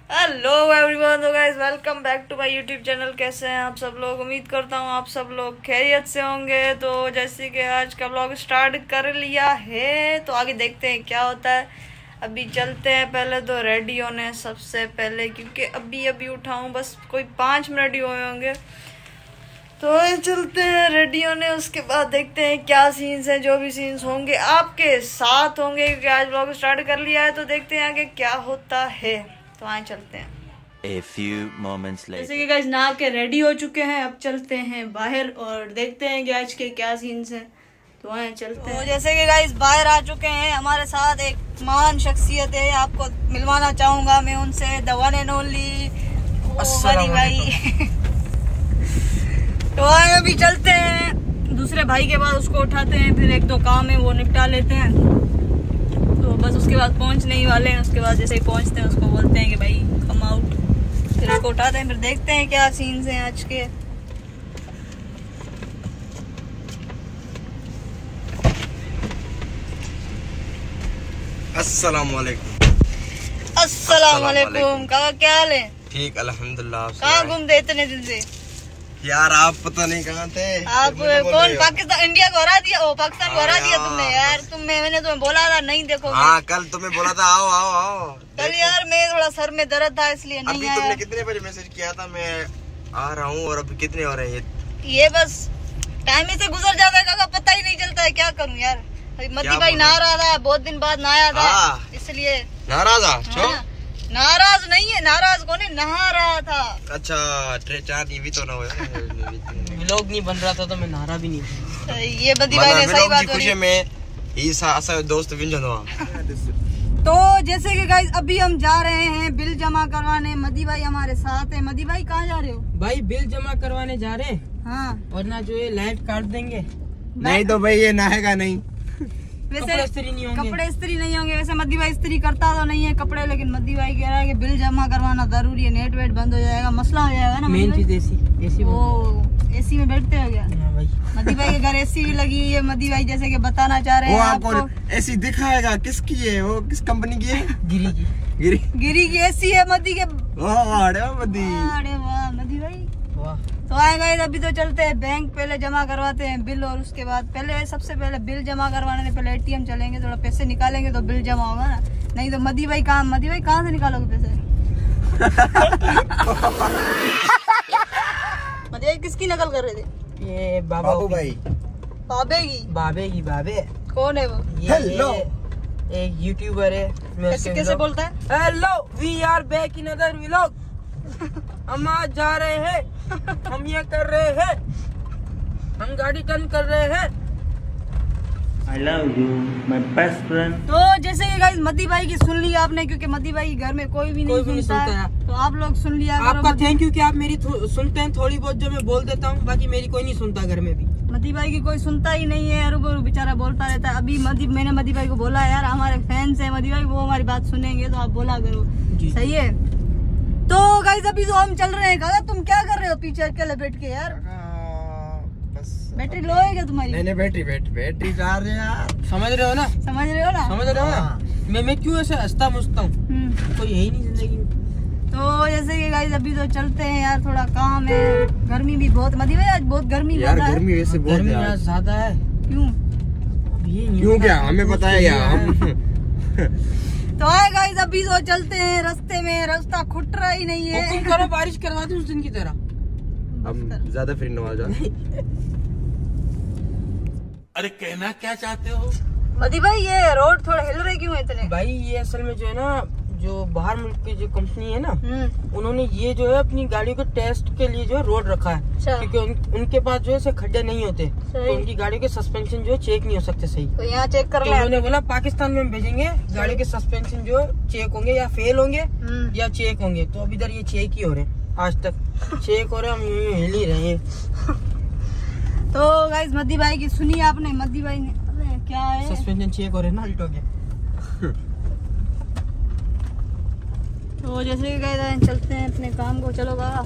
Hello everyone, तो guys welcome back to my YouTube channel. कैसे हैं आप सब लोग? उम्मीद करता हूँ आप सब लोग खैरियत से होंगे। तो जैसे कि आज का ब्लॉग स्टार्ट कर लिया है, तो आगे देखते हैं क्या होता है। अभी चलते हैं, पहले तो रेडी होने सबसे पहले, क्योंकि अभी अभी उठा हूँ, बस कोई 5 मिनट ही हुए होंगे। तो चलते हैं रेडी होने, उसके बाद देखते हैं क्या सीन्स हैं। जो भी सीन्स होंगे आपके साथ होंगे, क्योंकि आज ब्लॉग स्टार्ट कर लिया है। तो देखते हैं आगे क्या होता है। तो आए चलते हैं। A few moments later. जैसे कि गाइस नहा के रेडी हो चुके हैं, अब चलते हैं बाहर और देखते हैं कि आज के क्या सीन्स हैं। तो आए चलते हैं। जैसे कि गाइस बाहर आ चुके हैं, हमारे साथ एक महान शख्सियत है, आपको मिलवाना चाहूंगा मैं उनसे, द वन एंड ओनली मदी भाई। तो आए अभी चलते हैं दूसरे भाई के बाद, उसको उठाते हैं, फिर एक दो काम है वो निपटा लेते हैं। तो बस उसके बाद पहुंचने ही वाले हैं। उसके बाद जैसे ही पहुंचते हैं उसको बोलते हैं कि भाई कम आउट, फिर उसको उठाते हैं, फिर देखते हैं क्या सीन्स हैं आज के। अस्सलाम वालेकुम। अस्सलाम वालेकुम। कहा क्या हाल है? ठीक अल्हम्दुलिल्लाह। कहाँ घूमते इतने दिन से? यार आप पता नहीं कहाँ थे। आप कौन? पाकिस्तान, इंडिया को हरा दिया? ओ पाकिस्तान को हरा दिया तुमने यार। मैंने तुम्हें बोला था नहीं देखो। हाँ कल तुम्हें बोला था आओ आओ आओ। कल यार मैं थोड़ा सर में दर्द था इसलिए नहीं अभी आया। तुमने कितने बजे मैसेज किया था मैं आ रहा हूँ, और अभी कितने हो रहे हैं? ये बस टाइम ही से गुजर जाता है काका, पता ही नहीं चलता है। क्या करूँ यार, मदी भाई नहा रहा था, बहुत दिन बाद नहाया था, इसलिए नाराज। हाँ, नाराज नहीं है, नाराज कौन है, नहा रहा था। अच्छा ये भी तो ना हो। व्लॉग नहीं बन रहा था तो मैं नहा भी नहीं। ये मदी भाई ने सही बात खुशी में ही सा दोस्त विंजन हुआ। तो जैसे कि गाइस अभी हम जा रहे हैं बिल जमा करवाने। मदी भाई हमारे साथ है। मदी भाई कहाँ जा रहे हो? भाई बिल जमा करवाने जा रहे हैं। हाँ, वरना जो ये लाइट काट देंगे। नहीं तो भाई ये नहाएगा नहीं। वैसे कपड़े इस्त्री नहीं होंगे। कपड़े इस्त्री नहीं होंगे। वैसे मदी भाई इस्त्री करता तो नहीं है कपड़े, लेकिन मदी भाई कह रहा है कि बिल जमा करवाना जरूरी है, नेट वेट बंद हो जाएगा, मसला हो जाएगा ना। मेन चीज एसी वो एसी में बैठते हो क्या? हाँ भाई। मदी भाई के घर एसी भी लगी है। मदी भाई जैसे कि बताना चाह रहे हैं आपको, ऐसी दिखाएगा किसकी है, वो किस कंपनी की है? गिरी की। गिरी की एसी है मदी के। अरे वाह मदी भाई। वाह। तो आएगा अभी तो चलते हैं बैंक, पहले जमा करवाते हैं बिल, और उसके बाद पहले सबसे पहले बिल जमा करवाने से पहले एटीएम चलेंगे, थोड़ा पैसे निकालेंगे तो बिल जमा होगा ना। नहीं तो मदी भाई कहाँ से निकालोगे पैसे? मदी भाई किसकी नकल कर रहे थे? ये बाबू भाई। बाबे कौन है वो? ये एक यूट्यूबर है। कैसे बोलता है? Hello we are back in other vlog. हम आज जा रहे हैं, हम ये कर रहे हैं, हम गाड़ी टर्न कर रहे हैं। I love you, my best friend. तो जैसे कि गाइस मदी भाई की सुन लिया आपने, क्योंकि मदी भाई घर में कोई भी नहीं सुनता है, तो आप लोग सुन लिया करो। आपका थैंक यू कि आप मेरी सुनते हैं थोड़ी बहुत, जो मैं बोल देता हूँ, बाकी मेरी कोई नहीं सुनता घर में भी। मदी भाई की कोई सुनता ही नहीं है, अरू बेचारा बोलता रहता है। अभी मैंने मदी भाई को बोला यार हमारे फैंस है मदी भाई, वो हमारी बात सुनेंगे, तो आप बोला करो। सही है। तो गाइस अभी तो हम चल रहे हैं। काका तुम क्या कर रहे हो पीछे अकेले बैठ के यार? बैटरी लो है क्या तुम्हारी? नहीं बैटरी जा रही है यार। समझ रहे हो ना? समझ रहे हो ना? मैं क्यों ऐसे हंसता मुझता हूँ? कोई है ही नहीं जिंदगी में। तो जैसे कि गाइस अभी तो चलते हैं यार, थोड़ा काम है, गर्मी भी बहुत। मदी भाई आज बहुत गर्मी यार, गर्मी वैसे बहुत गर्मी आज ज्यादा है। क्यों क्या हमें पता है यार हम। तो आए गाइस अभी तो चलते हैं रास्ते में, रास्ता खुट रहा ही नहीं है। तुम करो बारिश करवा दो उस दिन की तरह। हम ज्यादा फ्री नवाज। अरे कहना क्या चाहते हो? मदी भाई ये रोड थोड़ा हिल रहे क्यों है इतने? भाई ये असल में जो है ना, जो बाहर मुल्क की जो कंपनी है ना, उन्होंने ये जो है अपनी गाड़ियों के टेस्ट के लिए जो है रोड रखा है, क्योंकि उनके पास जो है खड्डे नहीं होते, तो उनकी गाड़ी के सस्पेंशन जो है चेक नहीं हो सकते सही। तो यहाँ चेक कर तो उन्होंने बोला पाकिस्तान में हम भेजेंगे, गाड़ी के सस्पेंशन जो चेक होंगे, या फेल होंगे या चेक होंगे। तो अब इधर ये चेक ही हो रहे हैं, आज तक चेक हो रहे, हम यूं हिल ही रहे हैं। तो गाइस मदी भाई की सुनी आपने? मदी भाई ने क्या है, सस्पेंशन चेक हो रहे ना अल्टो के। तो जैसे कि गाइस चलते हैं अपने काम को। चलो बाबा।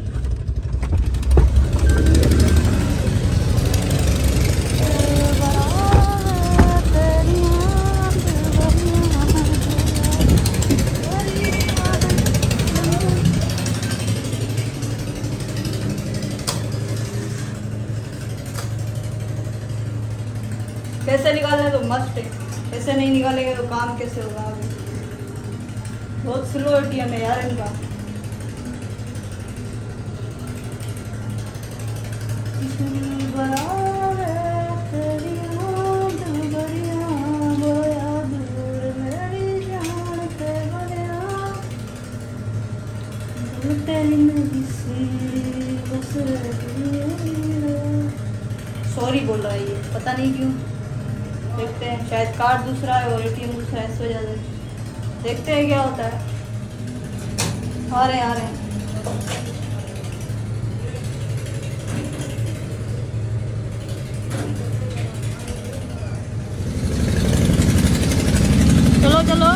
पैसे नहीं निकालेंगे तो काम कैसे होगा आगे। बहुत स्लो एटीएम है यार इनका। सॉरी बोल रहा है ये, पता नहीं क्यों। देखते हैं, शायद कार्ड दूसरा है और एटीएम दूसरा है, इस वजह से। देखते हैं क्या होता है। आ रहे हैं। चलो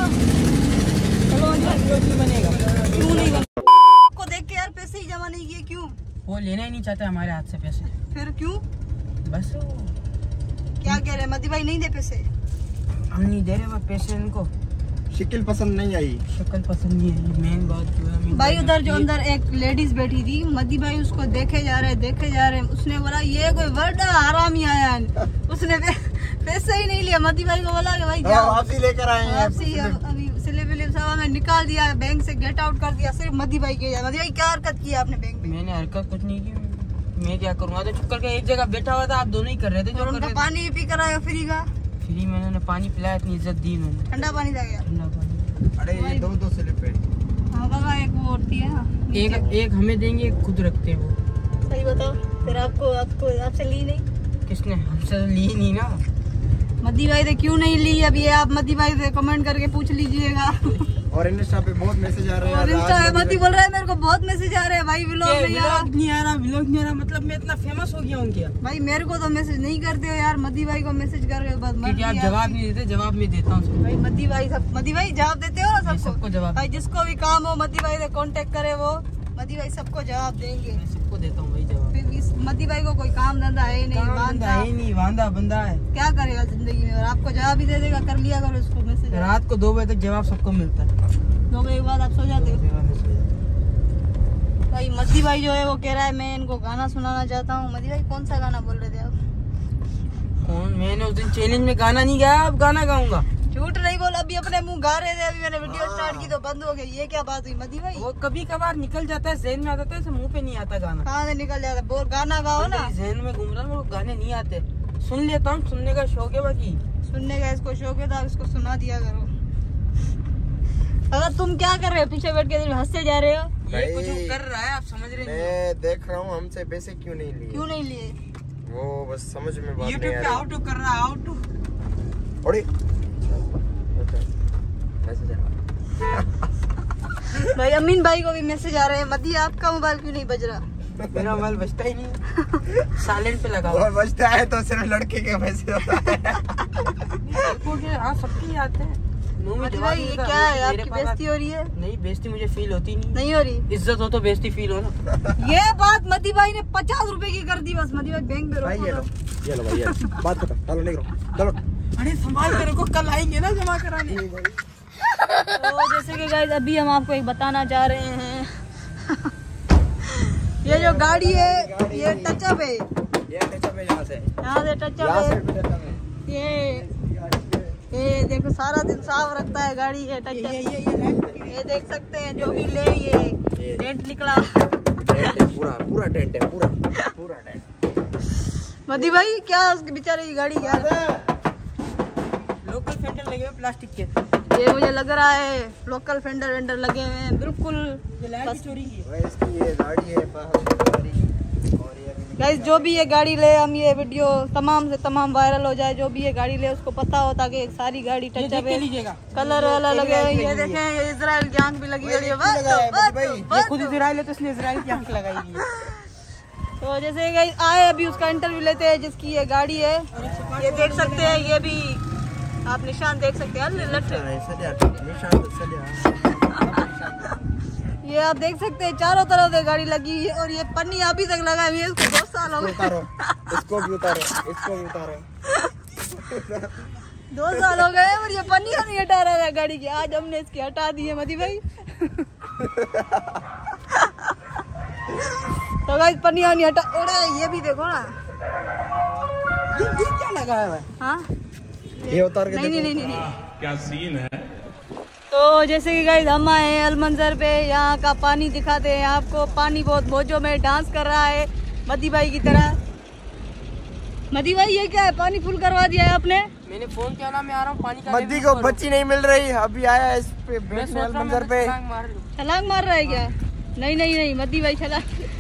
बनेगा क्यों नहीं बनेगा? आपको देख के यार पैसे ही जमा नहीं किए क्यों? वो लेना ही नहीं चाहते हमारे हाथ से पैसे। फिर क्यों? बस क्या कह रहे हैं मदी भाई, नहीं दे पैसे? हम नहीं दे रहे पैसे इनको। शक्ल पसंद नहीं आई। शक्ल पसंद नहीं आई, मेन बात जो है। भाई उधर जो अंदर एक लेडीज बैठी थी, मदी भाई उसको देखे जा रहे। उसने बोला ये कोई बड़ा हरामी आया है। उसने पैसे ही नहीं लिया। मदी भाई को बोला कि भाई जाओ वापसी लेकर आए हैं। वापसी अभी स्लिप में निकाल दिया, बैंक से गेट आउट कर दिया। सिर्फ मदी भाई के। मदी भाई क्या हरकत की आपने बैंक में? मैंने हरकत कुछ नहीं की। मैं क्या करूँगा? तो चुप करके एक जगह बैठा हुआ था, आप दोनों ही कर रहे थे। जो उनका पानी पी कर आया फ्री का। फ्री में उन्होंने पानी पिलाया, इतनी इज्जत दी उन्होंने। ठंडा पानी था क्या? ठंडा पानी। अरे ये दो स्लिप है। हाँ बाबा, एक वो होती है ना, एक हमें देंगे, एक खुद रखते हैं वो। सही बताओ। फिर आपसे ली नहीं? किसने? हमसे ली नहीं ना। मदी भाई से क्यों नहीं ली? अब ये आप मदी भाई से कमेंट करके पूछ लीजिएगा। और इंस्टा पे बहुत मैसेज आ रहे हैं। और इंस्टा पे मदी बोल रहा है मेरे को बहुत मैसेज आ रहे हैं भाई, व्लॉग नहीं आ रहा। मतलब मैं इतना फेमस हो गया हूँ क्या? भाई मेरे को तो मैसेज नहीं करते हो यार, मदी भाई को मैसेज करके बस क्योंकि आप जवाब नहीं देते। जवाब मैं देता हूँ भाई। मदी भाई जवाब देते हो ना सबको जवाब। भाई जिसको भी काम हो मदी भाई से कांटेक्ट करे, वो मदी भाई सबको जवाब देंगे। मैं सबको देता हूँ भाई जवाब। फिर इस मदी भाई को कोई काम धंधा है नहीं, वांदा बंदा है, क्या करेगा जिंदगी में? और आपको जवाब ही दे देगा। कर लिया करो उसको मैसेज। रात को 2 बजे तक जवाब सबको मिलता है। 2 बजे के बाद आप सो जाते हो? भाई मदी भाई जो है वो कह रहा है मैं इनको गाना सुनाना चाहता हूँ। मदी भाई कौन सा गाना बोल रहे थे आप? कौन? मैंने उस दिन चैलेंज में गाना नहीं गाया, अब गाना गाऊंगा। झूठ नहीं बोला। अभी अपने मुंह गा रहे थे, अभी मैंने वीडियो स्टार्ट की तो बंद हो गई। ये क्या बात हुई मदी भाई? वो कभी कभार निकल जाता है, जहन में आ जाता है, मुंह पे नहीं आता गाना। कहाँ से निकल जाता है? बोल गाना गाओ ना। जहन में घूम रहा है, वो गाने नहीं आते। सुन लेता हूँ, सुनने का शौक है। बाकी सुनने का इसको शौक है, तो आप इसको सुना दिया करो। अगर तुम क्या कर रहे हो पीछे बैठ के हंसते जा रहे हो? ये कुछ कर रहा है, आप समझ रहे हैं? मैं देख रहा हूँ हमसे पैसे क्यों नहीं लिए। क्यों नहीं लिए? वो बस समझ में बात यूट्यूब पे आउट कर रहा है। आउट भाई अमीन भाई को भी मैसेज आ रहे हैं। मदी आपका मोबाइल क्यों नहीं बज रहा? मेरा मोबाइल बजता ही नहीं। साइलेंट पे लगा हुआ। बजता है तो सिर्फ लड़के के मैसेज होता है। हाँ सबकी आते हैं। मदी भाई ये क्या है? आपकी बेइज्जती हो रही है? नहीं, बेइज्जती मुझे फील होती नहीं हो रही। इज्जत हो तो बेइज्जती फील हो ना। ये बात मदी भाई ने 50 रुपए की कर दी बस। मदी भाई बैंक में ये लो भाई, बात खत्म। चलो नहीं करो, चलो। अरे संभाल कर रखो, कल आएंगे ना जमा कराने। तो जैसे कि गाइस अभी हम आपको एक बताना चाह रहे हैं। ये जो गाड़ी है ये टचअप है। ये टचअप है, यहाँ से टचअप है। ये देखो सारा दिन साफ रखता है गाड़ी। ये टचअप ये देख सकते हैं। जो भी ले ये टेंट निकला। पूरा टेंट है, पूरा टेंट। मदी भाई क्या उसके बेचारे की गाड़ी क्या लोकल फेंडर लगे हुए प्लास्टिक के। ये मुझे लग रहा है लोकल फेंडर लगे हुए हैं बिल्कुल। चोरी की ये गाड़ी है। गाइस जो भी ये गाड़ी ले, हम ये वीडियो तमाम से तमाम वायरल हो जाए। जो भी ये गाड़ी ले उसको पता हो ताकि सारी गाड़ी टचअप है। कलर वाला लगे हुए। ये देखें, ये इजराइल की आंख भी लगी हुई है। खुद इजराइल है तो इसलिए इजराइल की आंख लगाई हुई है। तो जैसे गाइस आए अभी उसका इंटरव्यू लेते हैं जिसकी ये गाड़ी है। ये देख सकते हैं, ये भी आप निशान देख सकते हैं। ये आप देख सकते हैं चारों तरफ से गाड़ी लगी हुई है और ये पन्नी अभी तक लगा हुई है। इसको 2 साल हो गए। इसको भी उतारो। 2 साल हो गए और ये पन्नी नहीं हटा रहा है गाड़ी की। आज हमने इसकी हटा दी है मदी भाई। तो गाइस पन्नी नहीं हटा। ये भी देखो ना, ये क्या लगा है? हाँ ये उतार के नहीं। क्या सीन है। तो जैसे कि गाइस हम आए हैं अलमंजर पे, यहाँ का पानी दिखाते हैं आपको। पानी बहुत मौजों में डांस कर रहा है मदी भाई की तरह। मदी भाई ये क्या है, पानी फुल करवा दिया है आपने? मैंने फोन किया ना, मैं आ रहा हूँ पानी का। मद्दी को बच्ची नहीं मिल रही, अभी आया इस पे मंजर पे। छलांग मार रहा है क्या? नहीं मदी भाई छलांग।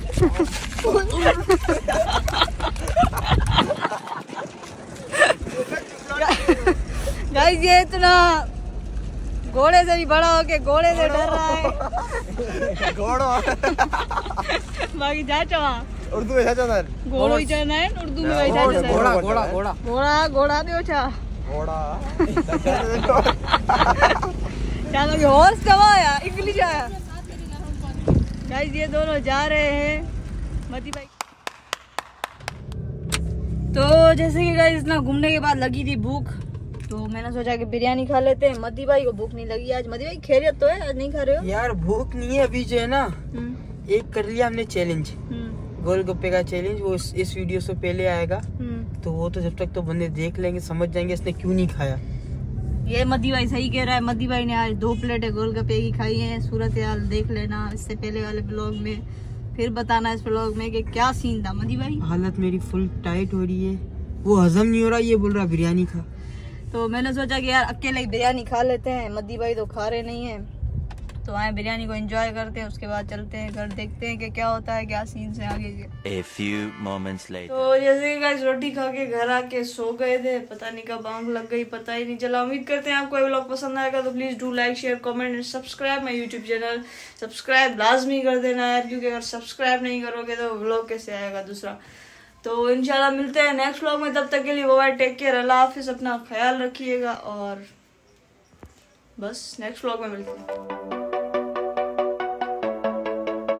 गाइस ये इतना घोड़े से भी बड़ा होके घोड़े से डर रहा है। घोड़ो बाकी जाचो वहाँ उर्दू में जाचो घोड़ो ही जाना है, उर्दू में वही जाचो घोड़ा दो छा घोड़ा। चलो हॉर्स कहाँ आया, इंग्लिश आया। गाइस ये दोनों जा रहे हैं मदी भाई। तो जैसे कि गाइस इतना घूमने के बाद लगी थी भूख, तो मैंने सोचा कि बिरयानी खा लेते हैं। मदी भाई को भूख नहीं लगी आज। मदी भाई खैरियत तो है, आज नहीं खा रहे हो? यार भूख नहीं है अभी, जो है ना एक कर लिया हमने चैलेंज, गोलगप्पे का चैलेंज। वो इस वीडियो से पहले आएगा, तो वो तो जब तक तो बंदे देख लेंगे, समझ जाएंगे इसने क्यों नहीं खाया। ये मदी भाई सही कह रहा है। मदी भाई ने आज 2 प्लेटें गोलगप्पे की खाई हैं। सूरत हाल देख लेना इससे पहले वाले ब्लॉग में, फिर बताना इस ब्लॉग में कि क्या सीन था। मदी भाई हालत मेरी फुल टाइट हो रही है, वो हजम नहीं हो रहा, ये बोल रहा बिरयानी खा। तो मैंने सोचा कि यार अकेले ही बिरयानी खा लेते हैं, मदी भाई तो खा रहे नहीं है, तो आए बिरयानी को एंजॉय करते हैं। उसके बाद चलते हैं घर, देखते हैं कि क्या होता है, क्या सीन है आगे के। A few moments later. तो जैसे कि गाइस रोटी खा के घर आके सो गए थे, पता नहीं कब आंख लग गई, पता ही नहीं चला। उम्मीद करते हैं आपको ये व्लॉग पसंद आएगा, तो please do like share comment and subscribe my YouTube channel. Subscribe लाजमी कर देना यार, क्योंकि अगर सब्सक्राइब नहीं करोगे तो व्लॉग कैसे आएगा दूसरा। तो इंशाल्लाह मिलते हैं नेक्स्ट व्लॉग में, तब तक के लिए बाय, टेक केयर, अल्लाह हाफिज, अपना ख्याल रखिएगा और बस नेक्स्ट व्लॉग में मिलते हैं।